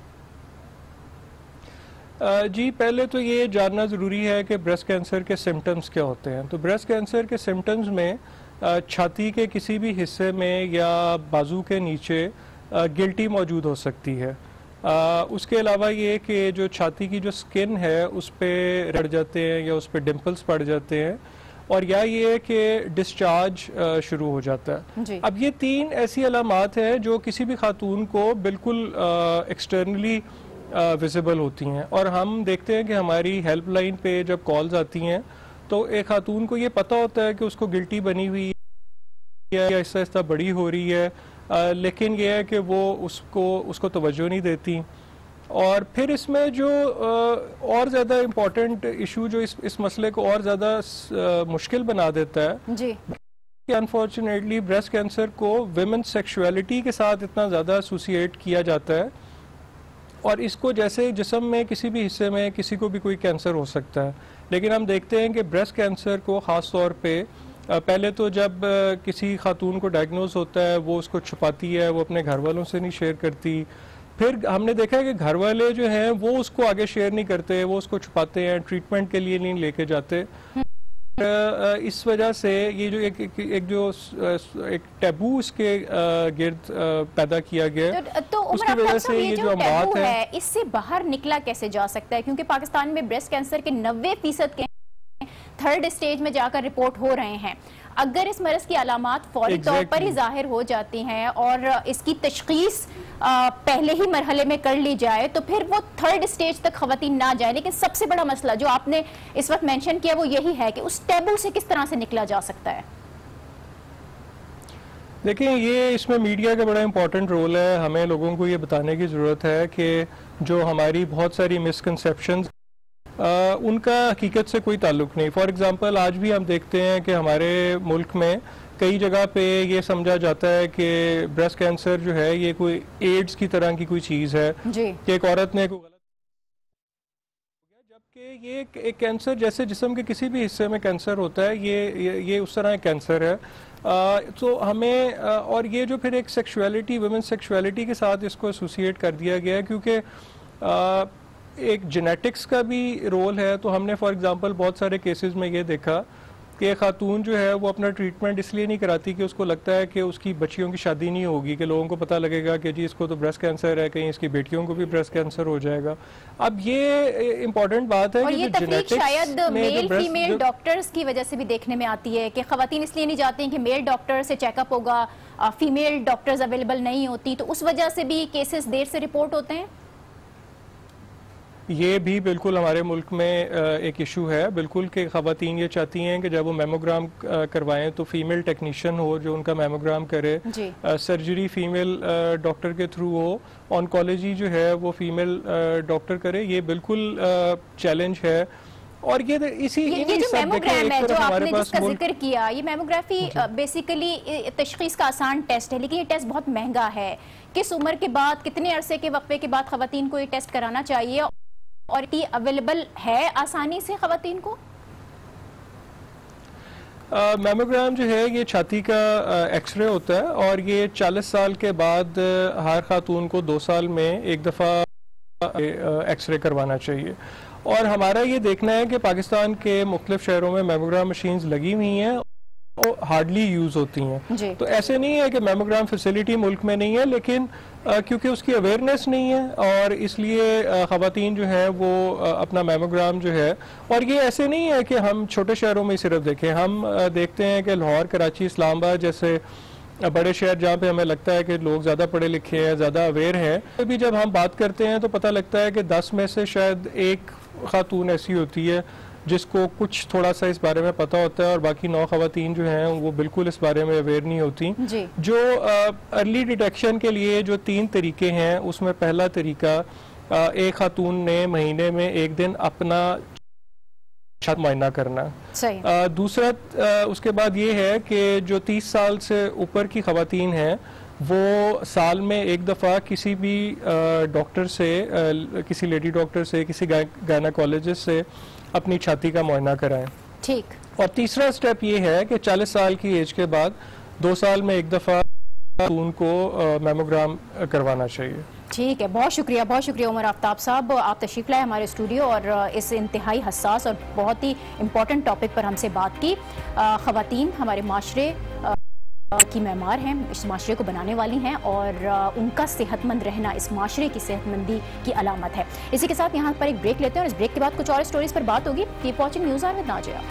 जी, पहले तो ये जानना ज़रूरी है कि ब्रेस्ट कैंसर के सिम्टम्स क्या होते हैं। तो ब्रेस्ट कैंसर के सिम्टम्स में छाती के किसी भी हिस्से में या बाजू के नीचे गिल्टी मौजूद हो सकती है। उसके अलावा ये कि जो छाती की जो स्किन है उस पर रड़ जाते हैं या उस पर डिम्पल्स पड़ जाते हैं और या ये कि डिस्चार्ज शुरू हो जाता है। अब ये 3 ऐसी अलामात हैं जो किसी भी खातून को बिल्कुल एक्सटर्नली विजिबल होती हैं और हम देखते हैं कि हमारी हेल्पलाइन पे जब कॉल्स आती हैं तो एक खातून को ये पता होता है कि उसको गिल्टी बनी हुई है या आहिस्ता आहिस्ता बड़ी हो रही है, लेकिन यह है कि वो उसको तवज्जो नहीं देती। और फिर इसमें जो और ज़्यादा इम्पोर्टेंट इशू जो इस मसले को और ज़्यादा मुश्किल बना देता है जी, कि अनफॉर्चुनेटली ब्रेस्ट कैंसर को विमेन सेक्सुअलिटी के साथ इतना ज़्यादा एसोसिएट किया जाता है और इसको जैसे जिस्म में किसी भी हिस्से में किसी को भी कोई कैंसर हो सकता है। लेकिन हम देखते हैं कि ब्रेस्ट कैंसर को ख़ास तौर पे पहले तो जब किसी खातून को डायग्नोज होता है वो उसको छुपाती है, वो अपने घर वालों से नहीं शेयर करती। फिर हमने देखा है कि घर वाले जो हैं वो उसको आगे शेयर नहीं करते, वो उसको छुपाते हैं, ट्रीटमेंट के लिए नहीं लेके जाते। इस वजह से ये जो एक टैबू इसके गिर्द पैदा किया गया, तो उसकी वजह से ये जो बात है इससे बाहर निकला कैसे जा सकता है? क्योंकि पाकिस्तान में ब्रेस्ट कैंसर के 90% के 3rd स्टेज में जाकर रिपोर्ट हो रहे हैं। अगर इस मरज की अलामात फौरी तौर पर ही जाहिर हो जाती हैं और इसकी तशखीस पहले ही मरहले में कर ली जाए तो फिर वो 3rd स्टेज तक खवातीन ना जाए। लेकिन सबसे बड़ा मसला जो आपने इस वक्त मेंशन किया वो यही है कि उस टैबू से किस तरह से निकला जा सकता है। देखिए, ये इसमें मीडिया का बड़ा इंपॉर्टेंट रोल है। हमें लोगों को ये बताने की ज़रूरत है कि जो हमारी बहुत सारी मिसकंसेप्शंस उनका हकीकत से कोई ताल्लुक नहीं। फॉर एग्जांपल आज भी हम देखते हैं कि हमारे मुल्क में कई जगह पे ये समझा जाता है कि ब्रेस्ट कैंसर जो है ये कोई एड्स की तरह की कोई चीज़ है कि एक औरत ने कोई गलत, जबकि ये एक कैंसर जैसे जिस्म के किसी भी हिस्से में कैंसर होता है, ये उस तरह कैंसर है। तो हमें और ये जो फिर एक सेक्सुअलिटी, वुमेन सेक्सुअलिटी के साथ इसको एसोसिएट कर दिया गया है क्योंकि एक जेनेटिक्स का भी रोल है। तो हमने फॉर एग्जांपल बहुत सारे केसेस में ये देखा कि खातून जो है वो अपना ट्रीटमेंट इसलिए नहीं कराती कि उसको लगता है कि उसकी बच्चियों की शादी नहीं होगी, कि लोगों को पता लगेगा कि जी इसको तो ब्रेस्ट कैंसर है, कहीं इसकी बेटियों को भी ब्रेस्ट कैंसर हो जाएगा। अब ये इम्पोर्टेंट बात है और कि ये तफरीक शायद मेल फीमेल डॉक्टर्स की वजह से भी देखने में आती है कि खवातीन इसलिए नहीं जाती कि मेल डॉक्टर से चेकअप होगा, फीमेल डॉक्टर्स अवेलेबल नहीं होती, तो उस वजह से भी केसेस देर से रिपोर्ट होते हैं। ये भी बिल्कुल हमारे मुल्क में एक इशू है बिल्कुल, कि खवातीन ये चाहती हैं कि जब वो मेमोग्राम करवाएं तो फीमेल टेक्नीशियन हो जो उनका मेमोग्राम करे, सर्जरी फीमेल डॉक्टर के थ्रू हो, ऑन्कोलॉजी जो है वो फीमेल डॉक्टर करे। ये बिल्कुल चैलेंज है। और ये इसी ये जो मेमोग्राम है जो आपने जिसका जिक्र किया, ये मेमोग्राफी बेसिकली तशखीस का आसान टेस्ट है, लेकिन ये टेस्ट बहुत महंगा है। किस उम्र के बाद, कितने अरसे के वक्फे के बाद खवातीन को ये टेस्ट कराना चाहिए, और ये अवेलेबल है आसानी से खवातीन को? मेमोग्राम जो है ये छाती का एक्सरे होता है, और ये 40 साल के बाद हर खातून को 2 साल में एक दफ़ा एक्सरे करवाना चाहिए। और हमारा ये देखना है कि पाकिस्तान के मुख्तलिफ शहरों में मेमोग्राम मशीन्स लगी हुई हैं और हार्डली यूज़ होती हैं। तो ऐसे नहीं है कि मेमोग्राम फैसिलिटी मुल्क में नहीं है, लेकिन क्योंकि उसकी अवेयरनेस नहीं है और इसलिए ख़वातीन जो है वो अपना मेमोग्राम जो है, और ये ऐसे नहीं है कि हम छोटे शहरों में सिर्फ देखें, हम देखते हैं कि लाहौर, कराची, इस्लामाबाद जैसे बड़े शहर जहाँ पे हमें लगता है कि लोग ज़्यादा पढ़े लिखे हैं, ज़्यादा अवेयर हैं, अभी जब हम बात करते हैं तो पता लगता है कि 10 में से शायद एक खातून ऐसी होती है जिसको कुछ थोड़ा सा इस बारे में पता होता है, और बाकी 9 खवातीन जो हैं वो बिल्कुल इस बारे में अवेयर नहीं होती। जो अर्ली डिटेक्शन के लिए जो 3 तरीके हैं, उसमें पहला तरीका एक खातून ने महीने में 1 दिन अपना मुआयना करना। दूसरा उसके बाद ये है कि जो 30 साल से ऊपर की खवातीन हैं वो साल में 1 दफ़ा किसी भी डॉक्टर से, किसी लेडी डॉक्टर से, किसी गायनाकोलॉजिस्ट से अपनी छाती का मुआयना कराएं। ठीक। और तीसरा स्टेप ये है कि 40 साल की एज के बाद 2 साल में 1 दफ़ा उनको मेमोग्राम करवाना चाहिए। ठीक है, बहुत शुक्रिया उमर आफ्ताब साहब, आप तशरीफ़ लाए हमारे स्टूडियो और इस इंतहाई हसास और बहुत ही इम्पोर्टेंट टॉपिक पर हमसे बात की। ख़वातीन हमारे माशरे की मेमार हैं, इस माशरे को बनाने वाली हैं, और उनका सेहतमंद रहना इस माशरे की सेहतमंदी की अलामत है। इसी के साथ यहाँ पर एक ब्रेक लेते हैं और इस ब्रेक के बाद कुछ और स्टोरीज पर बात होगी। Keep watching news hour with Nazia.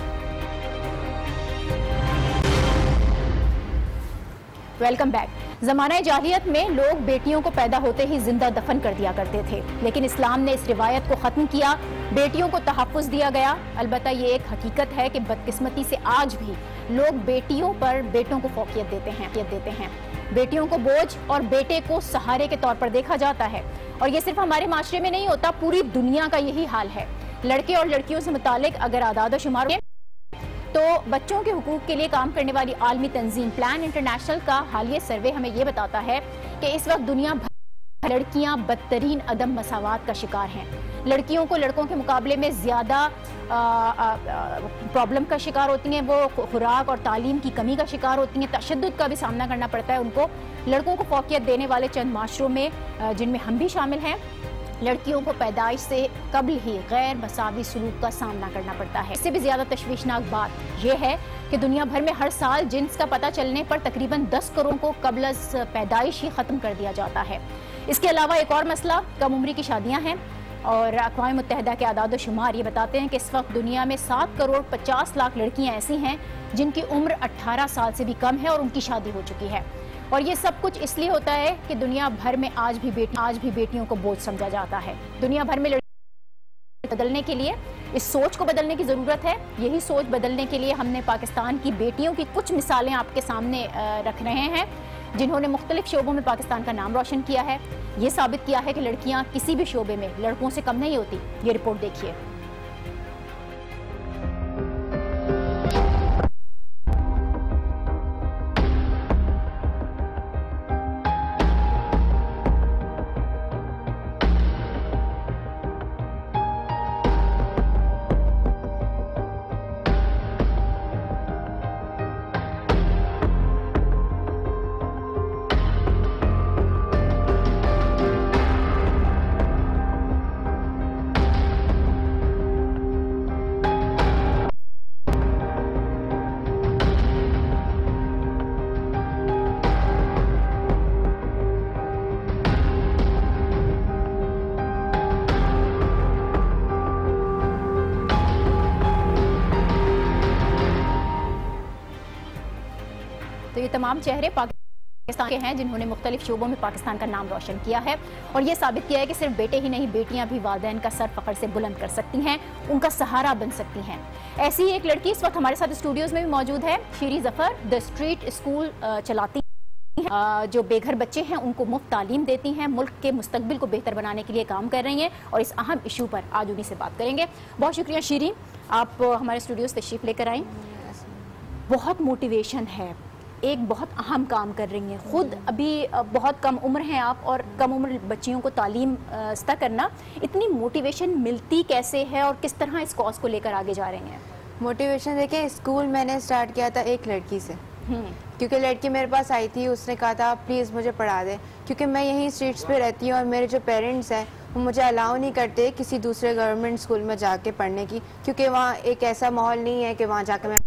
Welcome back. ज़माना जाहिलियत में लोग बेटियों को पैदा होते ही जिंदा दफन कर दिया करते थे, लेकिन इस्लाम ने इस रिवायत को ख़त्म किया, बेटियों को तहफ़्फ़ुज़ दिया गया। अलबत्ता ये एक हकीकत है कि बदकिस्मती से आज भी लोग बेटियों पर बेटों को फौकियत देते हैं। बेटियों को बोझ और बेटे को सहारे के तौर पर देखा जाता है, और ये सिर्फ हमारे माशरे में नहीं होता, पूरी दुनिया का यही हाल है। लड़के और लड़कियों से मुतालिक अगर आदाद शुमार तो बच्चों के हुकूक के लिए काम करने वाली आलमी तंजीम प्लान इंटरनेशनल का हालिया सर्वे हमें ये बताता है कि इस वक्त दुनिया भर लड़कियां बदतरीन अदम मसावात का शिकार हैं। लड़कियों को लड़कों के मुकाबले में ज़्यादा प्रॉब्लम का शिकार होती हैं, वो खुराक और तालीम की कमी का शिकार होती हैं, तशद्दुद का भी सामना करना पड़ता है उनको। लड़कों को फौकियत देने वाले चंद माशरों में, जिनमें हम भी शामिल हैं, लड़कियों को पैदाइश से कबल ही गैर मसावी सलूक का सामना करना पड़ता है। इससे भी ज़्यादा तशवीशनाक बात यह है कि दुनिया भर में हर साल जिन्स का पता चलने पर तकरीबन 10 करोड़ को कबल पैदाइश ही ख़त्म कर दिया जाता है। इसके अलावा एक और मसला कम उम्री की शादियाँ हैं, और अक़वाम मुत्तहिदा के आदाद शुमार ये बताते हैं कि इस वक्त दुनिया में 7 करोड़ 50 लाख लड़कियाँ ऐसी हैं जिनकी उम्र 18 साल से भी कम है और उनकी शादी हो चुकी है। और ये सब कुछ इसलिए होता है कि दुनिया भर में आज भी बेटियों को बोझ समझा जाता है। दुनिया भर में बदलने के लिए इस सोच को बदलने की ज़रूरत है। यही सोच बदलने के लिए हमने पाकिस्तान की बेटियों की कुछ मिसालें आपके सामने रख रहे हैं, जिन्होंने मुख्तलिफ शोबों में पाकिस्तान का नाम रोशन किया है। ये साबित किया है कि लड़कियाँ किसी भी शोबे में लड़कों से कम नहीं होती। ये रिपोर्ट देखिए। तो ये तमाम चेहरे पाकिस्तान के हैं जिन्होंने मुख्तलिफ शोबों में पाकिस्तान का नाम रोशन किया है और ये साबित किया है कि सिर्फ बेटे ही नहीं बेटियां भी वालिदैन का सर फख्र से बुलंद कर सकती हैं, उनका सहारा बन सकती हैं। ऐसी ही एक लड़की इस वक्त हमारे साथ स्टूडियोज में भी मौजूद है। Sheeri Zafar the street school चलाती जो बेघर बच्चे हैं उनको मुफ्त तालीम देती हैं, मुल्क के मुस्तकबिल को बेहतर बनाने के लिए काम कर रही हैं और इस अहम इशू पर आज उन्हीं से बात करेंगे। बहुत शुक्रिया शीरी, आप हमारे स्टूडियो से तशरीफ लेकर आई। बहुत मोटिवेशन है, एक बहुत अहम काम कर रही हैं, खुद अभी बहुत कम उम्र हैं आप और कम उम्र बच्चियों को तालीम याफ्ता करना, इतनी मोटिवेशन मिलती कैसे है और किस तरह इस कॉज को लेकर आगे जा रही हैं? मोटिवेशन देखिए, स्कूल मैंने स्टार्ट किया था एक लड़की से, क्योंकि लड़की मेरे पास आई थी, उसने कहा था प्लीज़ मुझे पढ़ा दे, क्योंकि मैं यहीं स्ट्रीट्स पे रहती हूँ और मेरे जो पेरेंट्स हैं वो मुझे अलाउ नहीं करते किसी दूसरे गवर्नमेंट स्कूल में जाके पढ़ने की, क्योंकि वहाँ एक ऐसा माहौल नहीं है कि वहाँ जाकर मैं।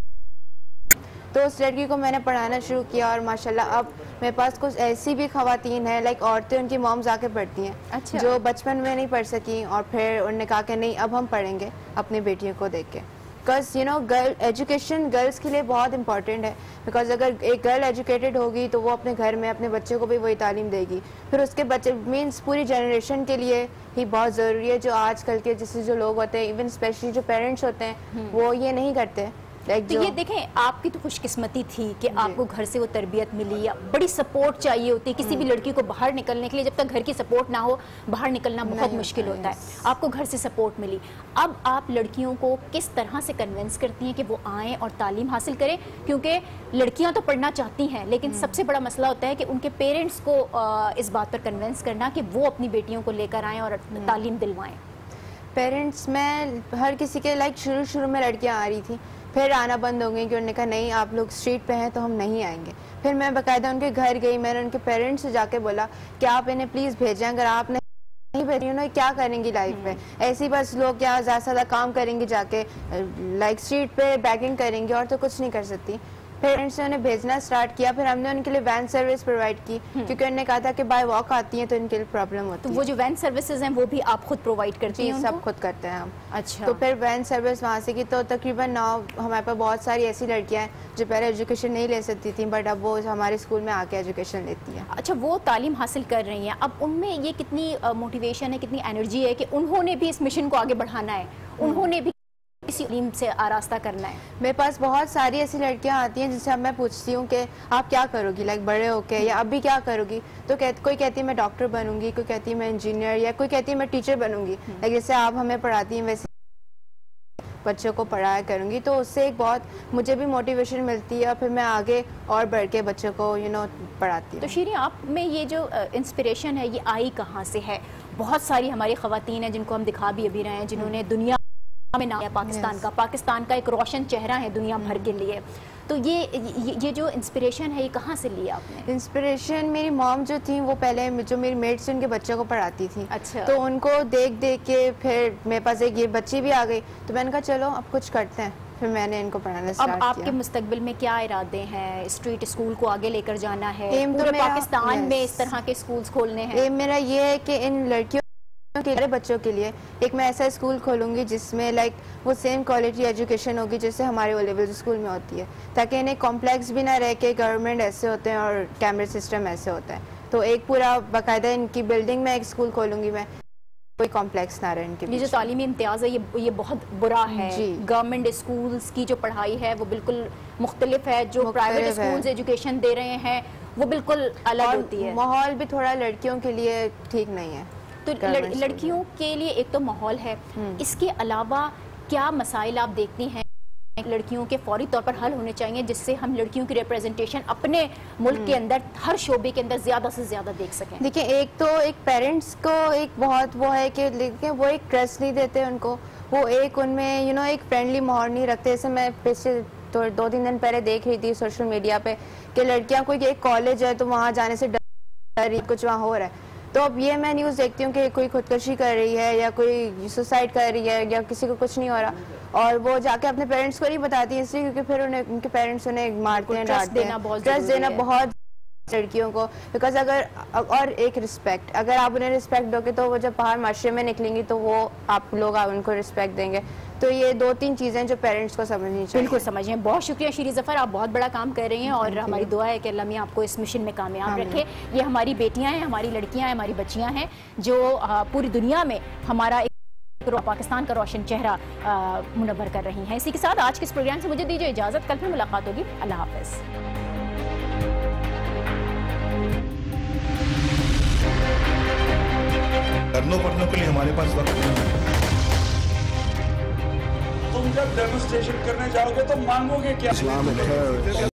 तो उस लड़की को मैंने पढ़ाना शुरू किया और माशाल्लाह अब मेरे पास कुछ ऐसी भी खवातीन हैं, लाइक औरतें, उनकी मॉम्स आके पढ़ती हैं। अच्छा। जो बचपन में नहीं पढ़ सकी और फिर उन्होंने कहा कि नहीं अब हम पढ़ेंगे अपनी बेटियों को देख के। Because you know girl education girls के लिए बहुत इंपॉर्टेंट है, बिकॉज अगर एक गर्ल एजुकेटेड होगी तो वो अपने घर में अपने बच्चे को भी वही तालीम देगी, फिर उसके बच्चे मीन्स पूरी जनरेशन के लिए ही बहुत ज़रूरी है। जो आजकल के जैसे जो लोग होते हैं, इवन स्पेशली जो पेरेंट्स होते हैं, वो ये नहीं करते। तो ये देखें, आपकी तो खुशकिस्मती थी कि आपको घर से वो तरबियत मिली, या बड़ी सपोर्ट चाहिए होती है किसी भी लड़की को बाहर निकलने के लिए। जब तक घर की सपोर्ट ना हो बाहर निकलना बहुत मुश्किल होता है। आपको घर से सपोर्ट मिली, अब आप लड़कियों को किस तरह से कन्विंस करती हैं कि वो आएँ और तालीम हासिल करें? क्योंकि लड़कियाँ तो पढ़ना चाहती हैं, लेकिन सबसे बड़ा मसला होता है कि उनके पेरेंट्स को इस बात पर कन्विंस करना कि वो अपनी बेटियों को लेकर आएँ और तालीम दिलवाएँ। पेरेंट्स में हर किसी के लाइक शुरू में लड़कियां आ रही थी, फिर आना बंद हो गई कि उन्होंने कहा नहीं आप लोग स्ट्रीट पे हैं तो हम नहीं आएंगे। फिर मैं बाकायदा उनके घर गई, मैंने उनके पेरेंट्स से जाके बोला कि आप इन्हें प्लीज़ भेजें, अगर आप नहीं भेजी उन्हें क्या करेंगी लाइफ में, ऐसी बस लोग क्या ज़्यादा काम करेंगी जाके, लाइक स्ट्रीट पे बैगिंग करेंगी और तो कुछ नहीं कर सकती। पेरेंट्स ने उन्हें भेजना स्टार्ट किया, फिर हमने उनके लिए वैन सर्विस प्रोवाइड की, क्योंकि उन्होंने कहा था कि बाय वॉक आती हैं तो इनके लिए प्रॉब्लम होती है। तो वो जो वैन सर्विसेज हैं वो भी आप खुद प्रोवाइड करती हैं? सब खुद करते हैं हम। अच्छा। तो फिर वैन सर्विस वहाँ से की, तो तकरीबन नाउ हमारे पास बहुत सारी ऐसी लड़कियाँ हैं जो पहले एजुकेशन नहीं ले सकती थी, बट अब वो हमारे स्कूल में आके एजुकेशन लेती हैं। अच्छा, वो तालीम हासिल कर रही हैं, अब उनमें ये कितनी मोटिवेशन है, कितनी एनर्जी है कि उन्होंने भी इस मिशन को आगे बढ़ाना है, उन्होंने भी इसी तालीम से आरास्ता करना है? मेरे पास बहुत सारी ऐसी लड़कियां आती हैं जिनसे अब मैं पूछती हूँ कि आप क्या करोगी, लाइक बड़े होके या अभी क्या करोगी, तो कोई कहती है मैं डॉक्टर बनूंगी, कोई कहती है मैं इंजीनियर, या कोई कहती है मैं टीचर बनूंगी, लाइक जैसे आप हमें पढ़ाती हैं वैसे बच्चों को पढ़ाया करूंगी। तो उससे एक बहुत मुझे भी मोटिवेशन मिलती है और फिर मैं आगे और बढ़ के बच्चों को पढ़ाती हूँ। तो शीरी, आप में ये जो इंस्पिरेशन है ये आई कहाँ से है? बहुत सारी हमारी ख़वातीन हैं जिनको हम दिखा भी अभी रहे हैं, जिन्होंने दुनिया में नाम है पाकिस्तान का एक रोशन चेहरा है दुनिया भर के लिए। तो ये जो इंस्पिरेशन है ये कहाँ से लिया आपने? इंस्पिरेशन मेरी मॉम जो थी वो पहले जो मेरी मेट्स उनके बच्चों को पढ़ाती थी। अच्छा। तो उनको देख के फिर मेरे पास एक ये बच्ची भी आ गई, तो मैंने कहा चलो अब कुछ करते हैं, फिर मैंने इनको पढ़ाना स्टार्ट किया। अब आपके मुस्तकबिल में क्या इरादे हैं? स्ट्रीट स्कूल को आगे लेकर जाना है, पूरे पाकिस्तान में इस तरह के स्कूल्स खोलने हैं? मेरा ये है कि इन लड़कियों के बच्चों के लिए एक मैं ऐसा स्कूल खोलूंगी जिसमें लाइक वो सेम क्वालिटी एजुकेशन होगी जैसे हमारे ओ लेवल स्कूल में होती है, ताकि इन्हें कॉम्प्लेक्स भी ना रह के गवर्नमेंट ऐसे होते हैं और कैमरे सिस्टम ऐसे होता है। तो एक पूरा बाकायदा इनकी बिल्डिंग में एक स्कूल खोलूंगी मैं, कोई कॉम्प्लेक्स ना रहे इनके। ये जो तालीमी इम्तियाज़ है ये बहुत बुरा है। गवर्नमेंट स्कूल्स की जो पढ़ाई है वो बिल्कुल मुख्तलिफ है, जो प्राइवेट स्कूल्स एजुकेशन दे रहे हैं वो बिल्कुल अलग होती है। माहौल भी थोड़ा लड़कियों के लिए ठीक नहीं है। तो लड़कियों के लिए एक तो माहौल है, इसके अलावा क्या मसाइल आप देखती हैं लड़कियों के फौरी तौर पर हल होने चाहिए जिससे हम लड़कियों की रिप्रेजेंटेशन अपने मुल्क के अंदर हर शोबे के अंदर ज़्यादा से ज़्यादा देख सकें? देखिए, एक तो एक पेरेंट्स को एक बहुत वो है कि देखिए वो एक ट्रस्ट नहीं देते उनको, वो एक उनमें एक फ्रेंडली माहौल नहीं रखते। जैसे मैं पिछले 2-3 दिन पहले देख रही थी सोशल मीडिया पे कि लड़कियां कोई एक कॉलेज है तो वहाँ जाने से डर रही, कुछ वहाँ हो रहा है। तो अब ये मैं न्यूज़ देखती हूँ कि कोई खुदकुशी कर रही है या कोई सुसाइड कर रही है या किसी को कुछ नहीं हो रहा, और वो जाके अपने पेरेंट्स को नहीं बताती, इसलिए क्योंकि फिर उनके पेरेंट्स उन्हें मारते हैं, डांटते हैं। ट्रस्ट देना बहुत लड़कियों को, बिकॉज अगर और एक रिस्पेक्ट, अगर आप उन्हें रिस्पेक्ट दोगे तो वो जब बाहर माशरे में निकलेंगी तो वो आप लोग उनको रिस्पेक्ट देंगे। तो ये 2-3 चीज़ें जो पेरेंट्स को समझनी चाहिए। बिल्कुल समझें। बहुत शुक्रिया शीरी ज़फ़र, आप बहुत बड़ा काम कर रही हैं और हमारी दुआ है कि अल्लाह मियां आपको इस मिशन में कामयाब रखे। ये हमारी बेटियां हैं, हमारी लड़कियां हैं, हमारी बच्चियां हैं जो पूरी दुनिया में हमारा पाकिस्तान का रोशन चेहरा मुनव्वर कर रही हैं। इसी के साथ आज के इस प्रोग्राम से मुझे दीजिए इजाज़त, कल फिर मुलाकात होगी। अल्लाह हाफ़िज़। करनों पढ़ने के लिए हमारे पास वक्त नहीं है। तुम जब डेमोन्स्ट्रेशन करने जाओगे तो मांगोगे क्या?